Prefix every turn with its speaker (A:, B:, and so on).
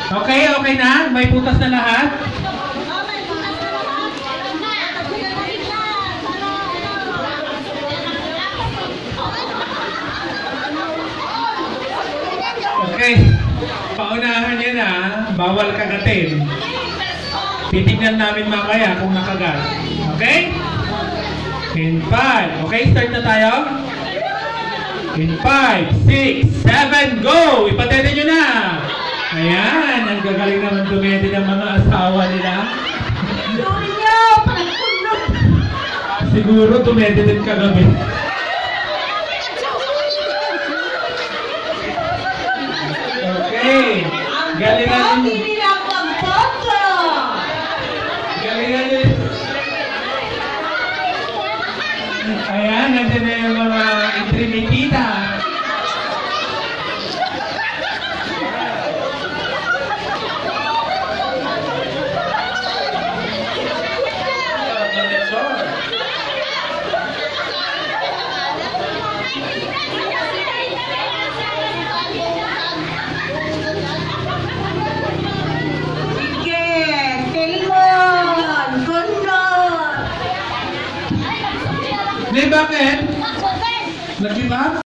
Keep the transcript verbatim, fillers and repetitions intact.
A: Okay, okay na? May butas na lahat? Okay. Paunahan yan ha. Bawal kagatin. Titignan namin mamaya kung nakagat. Okay? In five. Okay, start na tayo? In five, six, seven, go! Ipatete nyo na! Ayan, ang gagaling naman tumete ng mga asawa nila. Siguro tumete din kagabi. Okay. Galingan nyo. Galingan nyo. Ayan, nandiyan na yung mga intrimitita. Di bakit? Nag-give up?